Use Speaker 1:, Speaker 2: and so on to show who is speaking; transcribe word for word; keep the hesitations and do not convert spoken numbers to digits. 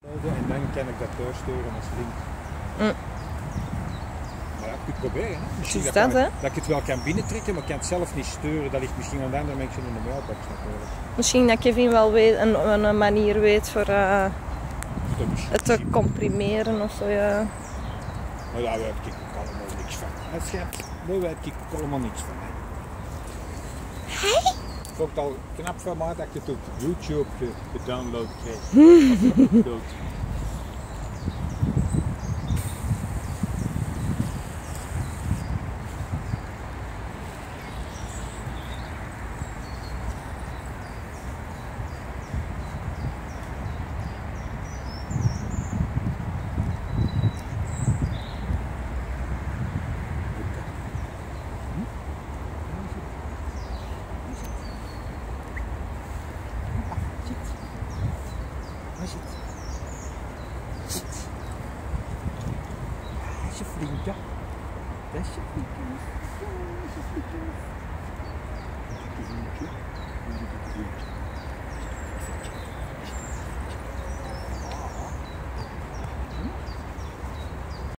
Speaker 1: En dan kan ik dat doorsturen als link.
Speaker 2: Mm.
Speaker 1: Maar ja, ik moet proberen. Hè. Misschien
Speaker 2: dat,
Speaker 1: dat,
Speaker 2: hè?
Speaker 1: dat ik het wel kan binnentrekken, maar ik kan het zelf niet sturen. Dat ligt misschien aan de andere mensen in de mailbox natuurlijk.
Speaker 2: Misschien dat Kevin wel weet, een, een manier weet voor uh, het te comprimeren of zo. Ja.
Speaker 1: Maar daar weet ik ook allemaal niks van. Het schat, daar weet ik ook allemaal niks van.
Speaker 2: Hey?
Speaker 1: Ik vond het al knap van mij dat ik het op YouTube gedownload kreeg. Dat is je vriendje. Dat is je vriendje. Dat is je vriendje.